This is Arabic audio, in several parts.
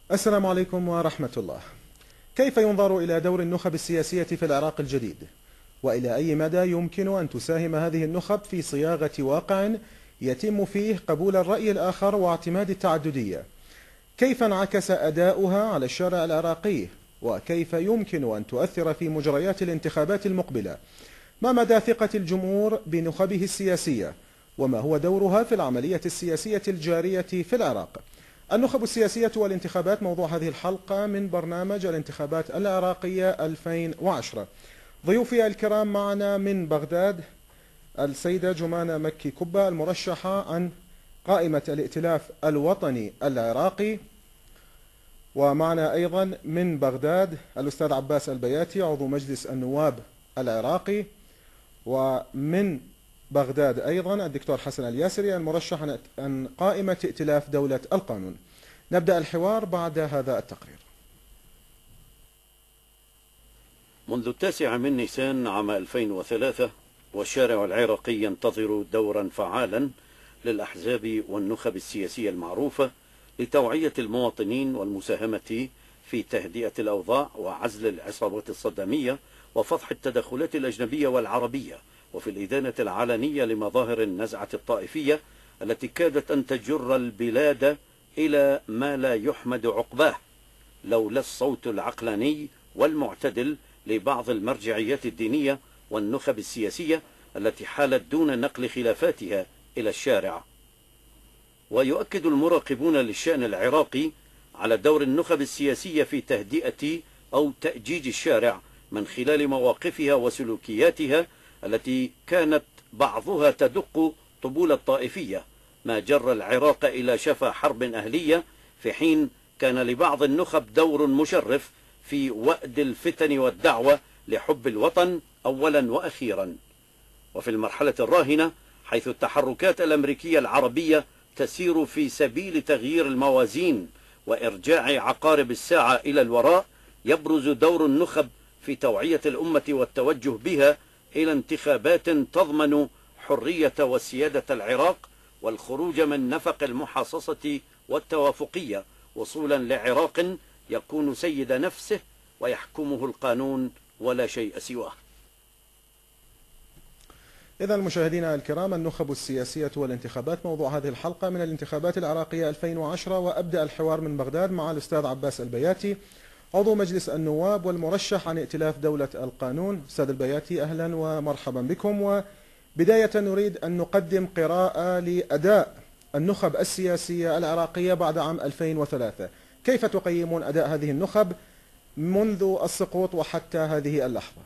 السلام عليكم ورحمة الله. كيف ينظر إلى دور النخب السياسية في العراق الجديد؟ وإلى أي مدى يمكن أن تساهم هذه النخب في صياغة واقع يتم فيه قبول الرأي الآخر واعتماد التعددية؟ كيف انعكس أداؤها على الشارع العراقي؟ وكيف يمكن أن تؤثر في مجريات الانتخابات المقبلة؟ ما مدى ثقة الجمهور بنخبه السياسية؟ وما هو دورها في العملية السياسية الجارية في العراق؟ النخب السياسية والانتخابات موضوع هذه الحلقة من برنامج الانتخابات العراقية 2010. ضيوفي الكرام معنا من بغداد السيدة جمانة مكي كبة المرشحة عن قائمة الائتلاف الوطني العراقي، ومعنا أيضا من بغداد الأستاذ عباس البياتي عضو مجلس النواب العراقي، ومن بغداد أيضا الدكتور حسن الياسري المرشح عن قائمة ائتلاف دولة القانون. نبدأ الحوار بعد هذا التقرير. منذ 9 من نيسان عام 2003 والشارع العراقي ينتظر دورا فعالا للأحزاب والنخب السياسية المعروفة لتوعية المواطنين والمساهمة في تهدئة الأوضاع وعزل العصابات الصدامية وفضح التدخلات الأجنبية والعربية، وفي الإدانة العلنية لمظاهر النزعة الطائفية التي كادت أن تجر البلاد إلى ما لا يحمد عقباه لولا الصوت العقلاني والمعتدل لبعض المرجعيات الدينية والنخب السياسية التي حالت دون نقل خلافاتها إلى الشارع. ويؤكد المراقبون للشأن العراقي على دور النخب السياسية في تهدئة أو تأجيج الشارع من خلال مواقفها وسلوكياتها التي كانت بعضها تدق طبول الطائفية، ما جر العراق إلى شفا حرب أهلية، في حين كان لبعض النخب دور مشرف في وأد الفتن والدعوة لحب الوطن أولا وأخيرا. وفي المرحلة الراهنة، حيث التحركات الأمريكية العربية تسير في سبيل تغيير الموازين وإرجاع عقارب الساعة إلى الوراء، يبرز دور النخب في توعية الأمة والتوجه بها إلى انتخابات تضمن حرية وسيادة العراق والخروج من نفق المحاصصة والتوافقية، وصولا لعراق يكون سيد نفسه ويحكمه القانون ولا شيء سواه. إذا مشاهدينا الكرام، النخب السياسية والانتخابات موضوع هذه الحلقة من الانتخابات العراقية 2010، وأبدأ الحوار من بغداد مع الأستاذ عباس البياتي عضو مجلس النواب والمرشح عن ائتلاف دولة القانون. أستاذ البياتي أهلا ومرحبا بكم. وبداية نريد أن نقدم قراءة لأداء النخب السياسية العراقية بعد عام 2003. كيف تقيمون أداء هذه النخب منذ السقوط وحتى هذه اللحظة؟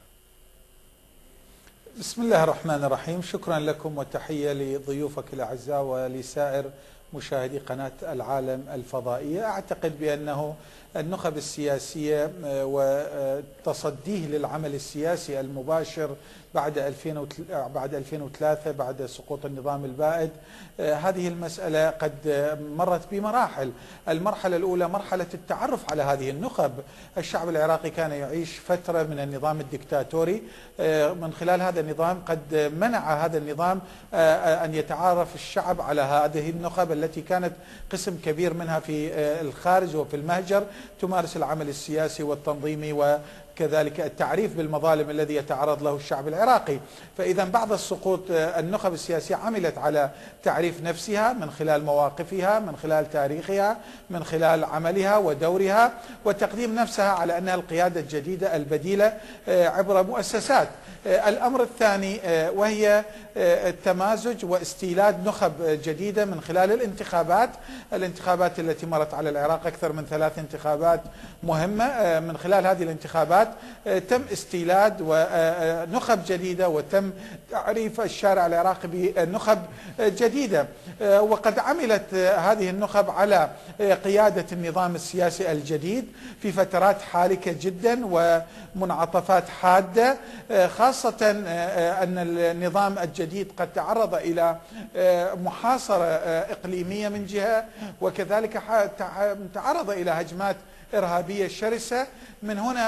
بسم الله الرحمن الرحيم. شكرا لكم وتحية لضيوفك الأعزاء ولسائر مشاهدي قناة العالم الفضائية. أعتقد بأنه النخب السياسية وتصديه للعمل السياسي المباشر بعد 2003 بعد سقوط النظام البائد، هذه المسألة قد مرت بمراحل. المرحلة الأولى مرحلة التعرف على هذه النخب. الشعب العراقي كان يعيش فترة من النظام الدكتاتوري، من خلال هذا النظام قد منع هذا النظام أن يتعرف الشعب على هذه النخب التي كانت قسم كبير منها في الخارج وفي المهجر تمارس العمل السياسي والتنظيمي وكذلك التعريف بالمظالم الذي يتعرض له الشعب العراقي. فإذا بعد السقوط النخب السياسية عملت على تعريف نفسها من خلال مواقفها، من خلال تاريخها، من خلال عملها ودورها، وتقديم نفسها على أنها القيادة الجديدة البديلة عبر مؤسسات. الأمر الثاني وهي التمازج واستيلاد نخب جديدة من خلال الانتخابات التي مرت على العراق، أكثر من 3 انتخابات مهمة. من خلال هذه الانتخابات تم استيلاد ونخب جديدة وتم تعريف الشارع العراقي بنخب جديدة، وقد عملت هذه النخب على قيادة النظام السياسي الجديد في فترات حالكة جدا ومنعطفات حادة، خاصة أن النظام الجديد قد تعرض إلى محاصرة إقليمية من جهة، وكذلك تعرض إلى هجمات إرهابية شرسة. من هنا فإن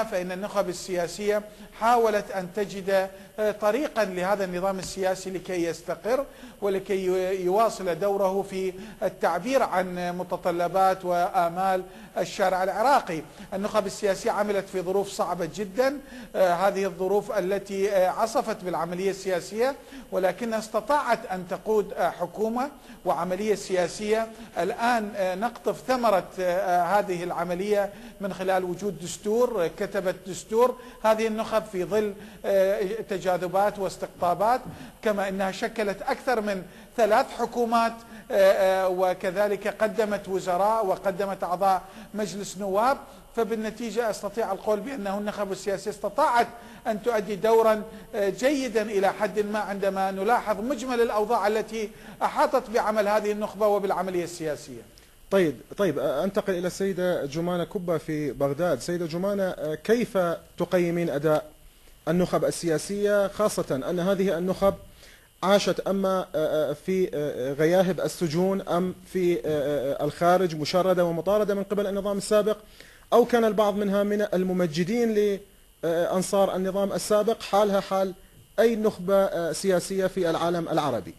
النخب السياسية حاولت أن تجد طريقا لهذا النظام السياسي لكي يستقر ولكي يواصل دوره في التعبير عن متطلبات وآمال الشارع العراقي. النخب السياسية عملت في ظروف صعبة جدا، هذه الظروف التي عصفت بالعملية السياسية، ولكنها استطاعت أن تقود حكومة وعملية سياسية. الآن نقطف ثمرة هذه العملية من خلال وجود دستور، كتبت دستور هذه النخب في ظل تجاذبات واستقطابات، كما أنها شكلت أكثر من 3 حكومات، وكذلك قدمت وزراء وقدمت أعضاء مجلس نواب. فبالنتيجة أستطيع القول بأنه النخب السياسية استطاعت أن تؤدي دورا جيدا إلى حد ما عندما نلاحظ مجمل الأوضاع التي أحاطت بعمل هذه النخبة وبالعملية السياسية. طيب أنتقل إلى السيدة جمانة كبة في بغداد. سيدة جمانة، كيف تقيمين أداء النخب السياسية، خاصة أن هذه النخب عاشت أما في غياهب السجون أم في الخارج مشردة ومطاردة من قبل النظام السابق، أو كان البعض منها من الممجدين لأنصار النظام السابق، حالها حال أي نخبة سياسية في العالم العربي؟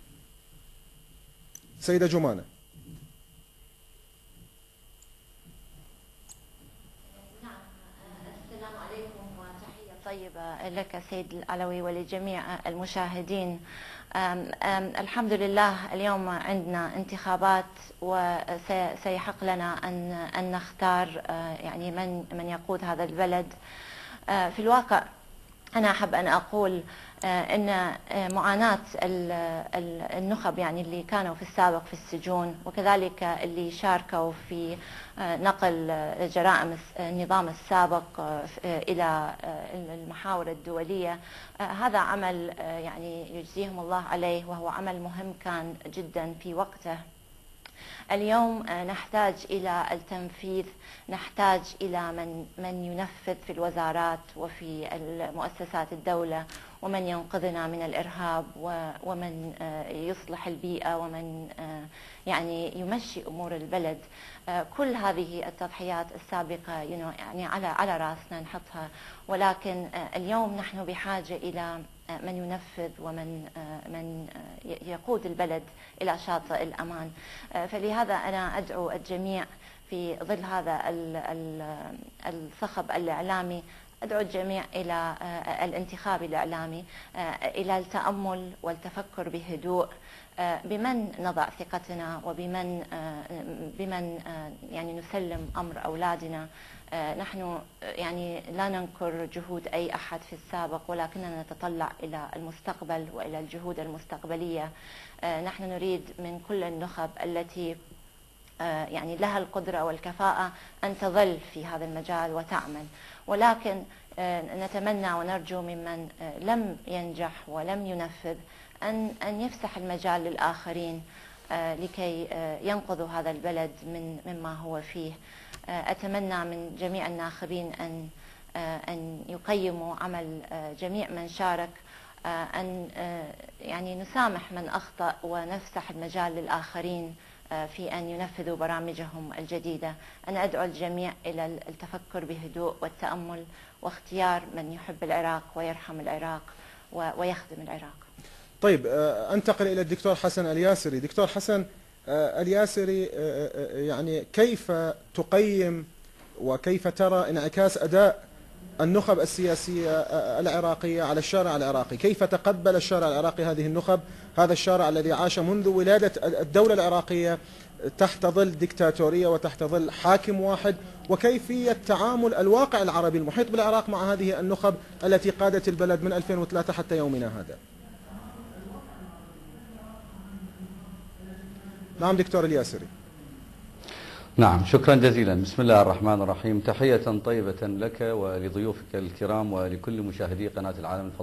سيدة جمانة. طيبة لك سيد العلوي ولجميع المشاهدين. الحمد لله اليوم عندنا انتخابات وسيحق لنا أن نختار يعني من يقود هذا البلد. في الواقع أنا أحب أن أقول أن معاناة النخب يعني اللي كانوا في السابق في السجون وكذلك اللي شاركوا في نقل جرائم النظام السابق إلى المحاور الدولية، هذا عمل يعني يجزيهم الله عليه، وهو عمل مهم كان جدا في وقته. اليوم نحتاج إلى التنفيذ، نحتاج إلى من ينفذ في الوزارات وفي مؤسسات الدولة، ومن ينقذنا من الإرهاب، ومن يصلح البيئة، ومن يعني يمشي أمور البلد. كل هذه التضحيات السابقة يعني على رأسنا نحطها، ولكن اليوم نحن بحاجة إلى من ينفذ ومن يقود البلد إلى شاطئ الأمان. فلهذا أنا أدعو الجميع في ظل هذا الصخب الإعلامي، أدعو الجميع إلى الانتخاب الإعلامي، إلى التأمل والتفكر بهدوء بمن نضع ثقتنا وبمن يعني نسلم أمر أولادنا. نحن يعني لا ننكر جهود أي أحد في السابق، ولكننا نتطلع إلى المستقبل وإلى الجهود المستقبلية. نحن نريد من كل النخب التي يعني لها القدرة والكفاءة أن تظل في هذا المجال وتعمل، ولكن نتمنى ونرجو ممن لم ينجح ولم ينفذ أن يفسح المجال للآخرين لكي ينقذوا هذا البلد مما هو فيه. أتمنى من جميع الناخبين أن يقيموا عمل جميع من شارك، أن يعني نسامح من أخطأ ونفسح المجال للآخرين في أن ينفذوا برامجهم الجديدة. أنا أدعو الجميع إلى التفكر بهدوء والتأمل واختيار من يحب العراق ويرحم العراق ويخدم العراق. طيب، أنتقل إلى الدكتور حسن الياسري. دكتور حسن الياسري، يعني كيف تقيم وكيف ترى انعكاس أداء النخب السياسية العراقية على الشارع العراقي؟ كيف تقبل الشارع العراقي هذه النخب، هذا الشارع الذي عاش منذ ولادة الدولة العراقية تحت ظل ديكتاتورية وتحت ظل حاكم واحد، وكيفية تعامل الواقع العربي المحيط بالعراق مع هذه النخب التي قادت البلد من 2003 حتى يومنا هذا؟ نعم دكتور الياسري. نعم، شكرا جزيلا. بسم الله الرحمن الرحيم. تحية طيبة لك ولضيوفك الكرام ولكل مشاهدي قناة العالم الفضائي.